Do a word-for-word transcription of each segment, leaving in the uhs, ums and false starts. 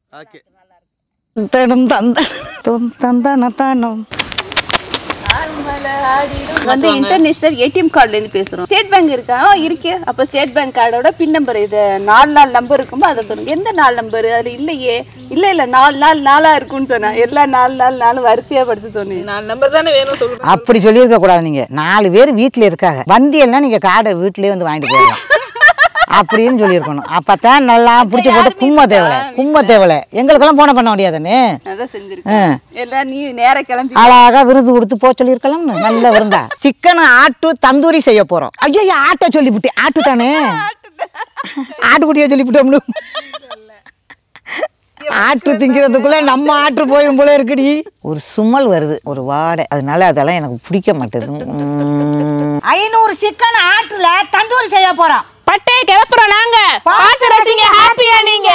Okay. தனம் தந்த தந்தன தனம் வந்து இன்டர்நேஷனல் ஏடிஎம் கார்டுல இருந்து பேசுறோம். ஸ்டேட் பேங்க் இருக்கா? இருக்கு. அப்ப ஸ்டேட் பேங்க் கார்டோட பின் நம்பர் இது நாலு நாலு நம்பர் இருக்குமோ அதை சொல்லுங்க. எந்த நாலு நம்பர்? அது இல்லையே. இல்ல இல்ல நாலு நாலு நாளா இருக்குன்னு சொன்னா எல்லா நாலு நாலு நாலு வரிசையா படிச்சு சொன்னீங்க. நாலு நம்பர் தானே வேணும் சொல்லுங்க. அப்படி சொல்லியிருக்க கூடாது. நீங்க நாலு பேர் வீட்டுல இருக்காங்க, வந்தியெல்லாம் நீங்க கார்டை வீட்லயே வந்து வாங்கிட்டு போயிடலாம் அப்படின்னு சொல்லியிருக்கணும். அப்பதான் நல்லா பிடிச்சி போட்டு கும்ப தேவலை கும்ப தேவலை எங்களுக்கெல்லாம் போன பண்ண முடியாதுன்னு அதான் செஞ்சிருக்கேன். எல்லாம் நீ நேர கிளம்பி அழகா விருது கொடுத்து போ சொல்லியிருக்கலாம்னு. நல்ல விருந்தா. சிக்கன் ஆட்டு தந்தூரி செய்ய போறோம். ஐயோ ஆட்டை சொல்லிவிட்டு ஆட்டு தானே ஆட்டுக்குட்டியை சொல்லிவிட்டோம்னு ஆட்டு திங்கிறதுக்குள்ள நம்ம ஆட்டு போயிடும் போல இருக்குடி. ஒரு சுமல் வருது, ஒரு வாடை, அதனால அதெல்லாம் எனக்கு பிடிக்க மாட்டேது. ஐநூறு சிக்கன் ஆட்டுல தந்தூரி செய்ய போறோம். பட்டே கிளப்புறோம் நாங்க. பார்த்து ரசிங்க. ஹாப்பியா நீங்க.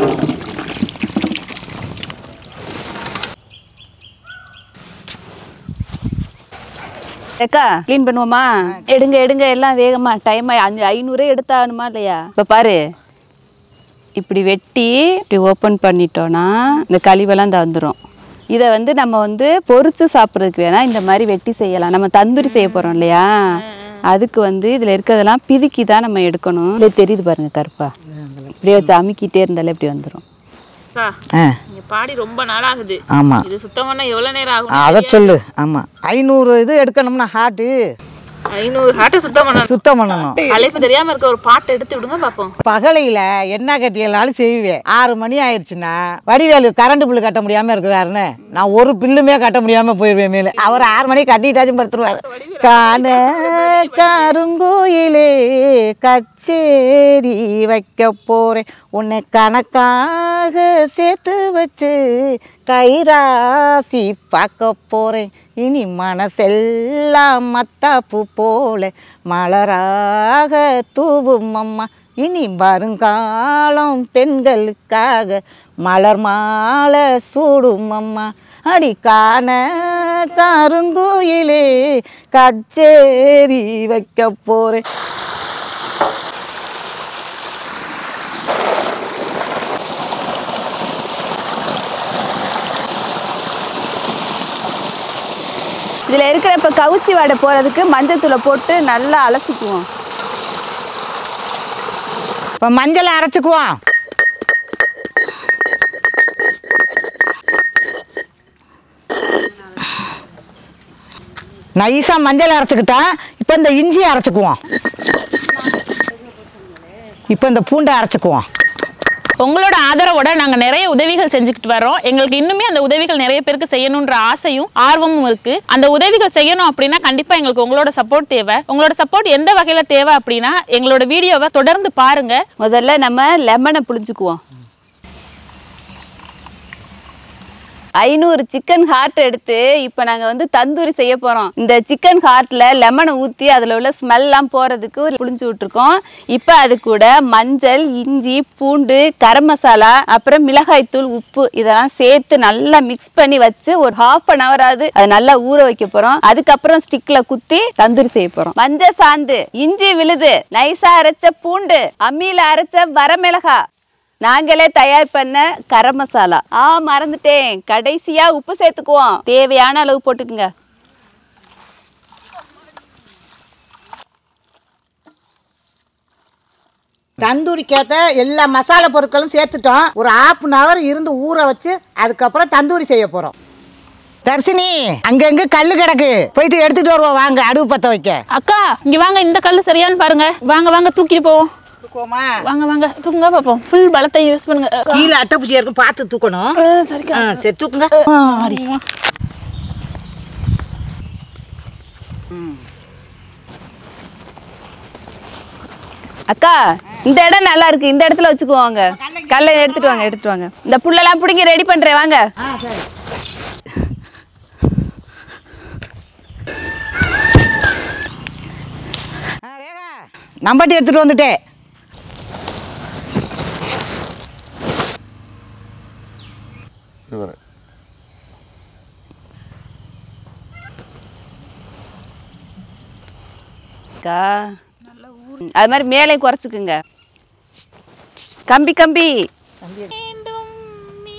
ஏக்கா க்ளீன் பண்ணுவோமா? எடுங்க எடுங்க எல்லாம் வேகமா. டைம் அஞ்சு ஐநூறே எடுத்தாகணுமா இல்லையா? இப்போ பாரு, இப்படி வெட்டி இப்படி ஓப்பன் பண்ணிட்டோன்னா இந்த கழிவெல்லாம் தான் வந்துடும். இதை வந்து நம்ம வந்து பொரிச்சு சாப்பிட்றதுக்கு வேணால் இந்த மாதிரி வெட்டி செய்யலாம். நம்ம தந்தூரி செய்ய போகிறோம் இல்லையா, அதுக்கு வந்து இதில் இருக்கிறதெல்லாம் பிதுக்கி தான் நம்ம எடுக்கணும். இல்லை தெரியுது பாருங்க கருப்பா, இப்படியே வச்சு அமுக்கிட்டே இருந்தாலே இப்படி வந்துடும். பாடி ரொம்ப நாள் ஆகுது. ஆமா, இது சுத்தம் பண்ண எவ்வளவு நேரம் ஆகும்? அதை சொல்லு. ஆமா, ஐநூறு இது எடுக்கணும்னா ஹார்ட் ஐநூறு ஹார்ட் சுத்தம் பண்ணணும். சுத்தம் பண்ணணும். அழைப்பு தெரியாம இருக்க ஒரு பாட்டு எடுத்து விடுங்க பாப்போம். பகலையில என்ன கட்டியலாலும் செய்வேன். ஆறு மணி ஆயிடுச்சுன்னா வடிவேலு கரண்ட் பில்லு கட்ட முடியாம இருக்கிறாருன்னு நான் ஒரு பில்லுமே கட்ட முடியாம போயிருவேன். மேல அவர் ஆறு மணிக்கு கட்டிட்டாச்சும் படுத்துருவாரு. காண கருங்கோயிலே கச்சேரி வைக்க போறேன், உன்னை கணக்காக சேர்த்து வச்சு கைராசி பார்க்க போறேன். இனி மனசெல்லாம் மத்தாப்பு போல மலராக தூவும் அம்மா. இனி வருங்காலம் பெண்களுக்காக மலர் மாலை சூடும் அம்மா. அடி காண கருங்கோயிலே கச்சேரி வைக்க போறேன். இதில் இருக்கிற இப்போ கவுச்சி வாடை போகிறதுக்கு மஞ்சள் தூளை போட்டு நல்லா அலசிக்குவோம். இப்போ மஞ்சளை அரைச்சிக்குவோம். நைஸாக மஞ்சள் அரைச்சிக்கிட்டா இப்போ இந்த இஞ்சி அரைச்சிக்குவோம். இப்போ இந்த பூண்டை அரைச்சிக்குவோம். உங்களோட ஆதரவோட நாங்க நிறைய உதவிகள் செஞ்சுக்கிட்டு வரோம். எங்களுக்கு இன்னுமே அந்த உதவிகள் நிறைய பேருக்கு செய்யணும்ன்ற ஆசையும் ஆர்வமும் இருக்கு. அந்த உதவிகள் செய்யணும் அப்படின்னா கண்டிப்பா எங்களுக்கு உங்களோட சப்போர்ட் தேவை. உங்களோட சப்போர்ட் எந்த வகையில தேவை அப்படின்னா எங்களோட வீடியோவை தொடர்ந்து பாருங்க. முதல்ல நம்ம லெமனை புளிஞ்சுக்குவோம். ஐநூறு சிக்கன் ஹார்ட் எடுத்து இப்போ நாங்கள் வந்து தந்தூரி செய்ய போகிறோம். இந்த சிக்கன் ஹார்ட்டில் லெமனை ஊற்றி அதில் உள்ள ஸ்மெல்லாம் போகிறதுக்கு புளிஞ்சு விட்டுருக்கோம். இப்போ அது கூட மஞ்சள், இஞ்சி, பூண்டு, கரம் மசாலா, அப்புறம் மிளகாய்த்தூள், உப்பு இதெல்லாம் சேர்த்து நல்லா மிக்ஸ் பண்ணி வச்சு ஒரு ஹாஃப் அன் ஹவர் ஆகுது அது நல்லா ஊற வைக்க போகிறோம். அதுக்கப்புறம் ஸ்டிக்கில் குத்தி தந்தூரி செய்ய போகிறோம். மஞ்சள் சாந்து, இஞ்சி விழுது, நைஸாக அரைச்ச பூண்டு, அம்மியில் அரைச்ச வரமிளகா, நாங்களே தயார் பண்ண கரம் மசாலா. ஆ மறந்துட்டேன், கடைசியா உப்பு சேர்த்துக்குவோம். தேவையான அளவு போட்டுக்குங்க. தந்தூரிக்கேற்ற எல்லா மசாலா பொருட்களும் சேர்த்துட்டோம். ஒரு ஹாஃப் அன் ஹவர் இருந்து ஊற வச்சு அதுக்கப்புறம் தந்தூரி செய்ய போறோம். தர்சினி, அங்கங்க கல்லு கிடக்கு, போயிட்டு எடுத்துட்டு வருவோம். வாங்க அடுப்பு பத்த வைக்க. அக்கா இங்க வாங்க, இந்த கல்லு சரியான்னு பாருங்க. வாங்க வாங்க தூக்கிட்டு போவோம். வாங்க வாங்க தூக்குங்க பாப்போம். ஃபுல் பலத்தை யூஸ் பண்ணுங்க. கீழே அட்டைப்பூச்சியா இருக்கும், பார்த்து தூக்கணும். சரிக்கா, சரி தூக்குங்க. அக்கா இந்த இடம் நல்லா இருக்கு, இந்த இடத்துல வச்சுக்குவாங்க. கல்லை எடுத்துட்டு வாங்க எடுத்துட்டு வாங்க. இந்த புல்லெல்லாம் பிடிங்க, ரெடி பண்றேன் வாங்க. நம்பட்டி எடுத்துட்டு வந்துட்டேன். அது மாதிரி மேலே குறைச்சுக்குங்க. கம்பி கம்பி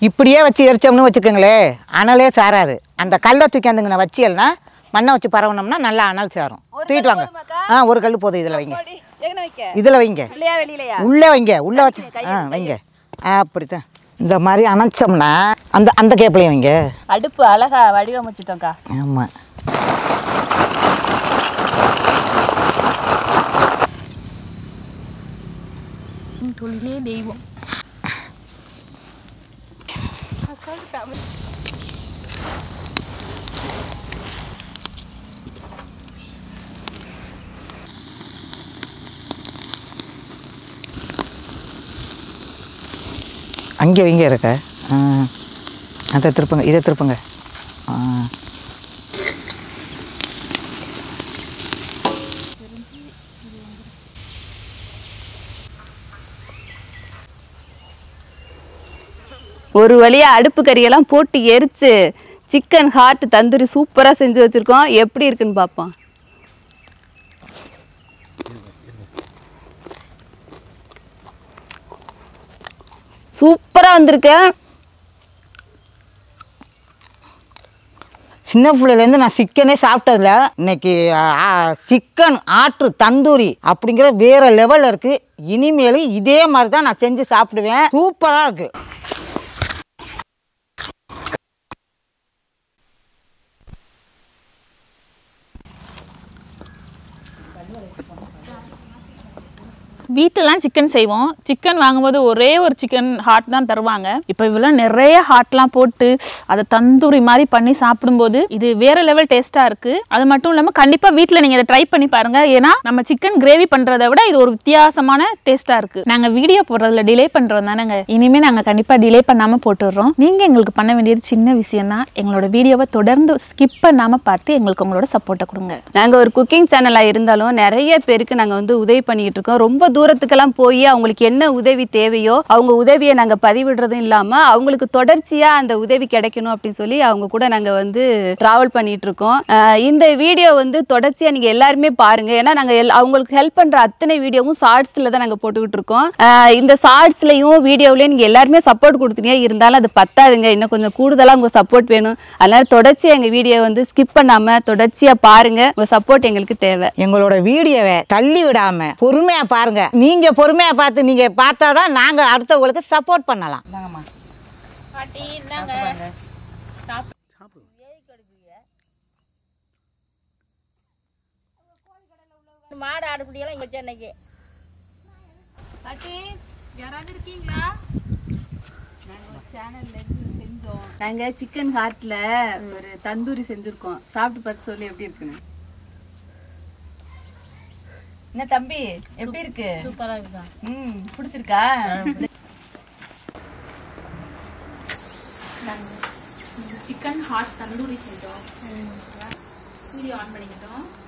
இப்படியே வச்சு எரிச்சோம்னு வச்சுக்கோங்களே அனலே சாராது. அந்த கல்லை தூக்கியாந்துங்க நான் வச்சியல்னா மண்ணை வச்சு பரவணும்னா நல்லா அனல் சேரும். தூக்கிட்டு வாங்க. ஆ ஒரு கல் போதும். இதில் வைங்க, இதில் வைங்க, உள்ளே வைங்க, உள்ளே வச்சு ஆ வைங்க. அப்படித்தான் இந்த மாதிரி அணைச்சோம்னா அந்த அந்த கேப்லையும் வைங்க. அடுப்பு அழகா வடிவமைச்சிட்டோம்க்கா. ஆமாம். தொழிலே தெய்வம். அங்கே வைங்க இருக்க. அதை திருப்புங்க, இதை திருப்புங்க. ஆ ஒரு வழியா அடுப்பு கறியெல்லாம் போட்டு எரிச்சு சிக்கன் ஹார்ட் தந்தூரி சூப்பராக செஞ்சு வச்சுருக்கோம். எப்படி இருக்குன்னு பார்ப்போம். சூப்பராக வந்திருக்கு. சின்ன பிள்ளையிலேருந்து நான் சிக்கனே சாப்பிட்டதில்ல. இன்னைக்கு சிக்கன் ஆற்று தந்தூரி அப்படிங்கிற வேற லெவலில் இருக்குது. இனிமேலும் இதே மாதிரி தான் நான் செஞ்சு சாப்பிடுவேன். சூப்பராக இருக்குது. வீட்டிலலாம் சிக்கன் செய்வோம். சிக்கன் வாங்கும்போது ஒரே ஒரு சிக்கன் ஹார்ட் தான் தருவாங்க. இப்போ இவ்வளோ நிறைய ஹார்ட்லாம் போட்டு அதை தந்தூரி மாதிரி பண்ணி சாப்பிடும்போது இது வேற லெவல் டேஸ்ட்டாக இருக்குது. அது மட்டும் இல்லாமல் கண்டிப்பாக வீட்டில் நீங்கள் இதை ட்ரை பண்ணி பாருங்கள். ஏன்னா நம்ம சிக்கன் கிரேவி பண்ணுறதை விட இது ஒரு வித்தியாசமான டேஸ்ட்டாக இருக்குது. நாங்கள் வீடியோ போடுறதுல டிலே பண்ணுறோம் தானேங்க, இனிமேல் நாங்கள் கண்டிப்பாக டிலே பண்ணாமல் போட்டுடுறோம். நீங்கள் எங்களுக்கு பண்ண வேண்டியது சின்ன விஷயம் தான். எங்களோட வீடியோவை தொடர்ந்து ஸ்கிப் பண்ணாமல் பார்த்து எங்களுக்கு உங்களோட சப்போர்ட்டை கொடுங்க. நாங்கள் ஒரு குக்கிங் சேனலாக இருந்தாலும் நிறைய பேருக்கு நாங்கள் வந்து உதவி பண்ணிக்கிட்டு இருக்கோம். ரொம்ப தூரத்துக்கெல்லாம் போய் அவங்களுக்கு என்ன உதவி தேவையோ அவங்க உதவியை நாங்கள் பதிவிடுறதும் இல்லாமல் அவங்களுக்கு தொடர்ச்சியாக அந்த உதவி கிடைக்கணும் அப்படின்னு சொல்லி அவங்க கூட நாங்கள் வந்து ட்ராவல் பண்ணிட்டு இருக்கோம். இந்த வீடியோ வந்து தொடர்ச்சியாக நீங்கள் எல்லாருமே பாருங்கள். ஏன்னா நாங்கள் எல் அவங்களுக்கு ஹெல்ப் பண்ணுற அத்தனை வீடியோவும் ஷார்ட்ஸில் தான் நாங்கள் போட்டுக்கிட்டு இருக்கோம். இந்த ஷார்ட்ஸ்லையும் வீடியோவிலையும் நீங்கள் எல்லாருமே சப்போர்ட் கொடுத்தீங்க. இருந்தாலும் அது பத்தாதுங்க, இன்னும் கொஞ்சம் கூடுதலாக உங்கள் சப்போர்ட் வேணும். அதனால் தொடர்ச்சியாக எங்கள் வீடியோ வந்து ஸ்கிப் பண்ணாமல் தொடர்ச்சியாக பாருங்கள். உங்கள் சப்போர்ட் எங்களுக்கு தேவை. எங்களோட வீடியோவை தள்ளி விடாமல் பொறுமையாக பாருங்கள். நீங்க பொறுமையா பார்த்து நீங்க பார்த்தாதான் நாங்க அடுத்தவங்களுக்கு சப்போர்ட் பண்ணலாம். மாடு ஆடுபடியெல்லாம் இங்க சென்னைக்கு நாங்கள் சிக்கன் ஹார்ட்ல ஒரு தந்தூரி செஞ்சுருக்கோம். சாப்பிட்டு பார்த்து சொல்லி எப்படி இருக்குன்னு. என்ன தம்பி எப்படி இருக்கு? சூப்பரா இருக்கா? ம் பிடிச்சிருக்கா? சிக்கன் ஹாட் தந்தூரி செஞ்சோம். வீடியோ ஆன் பண்ணிக்கிட்டோம்.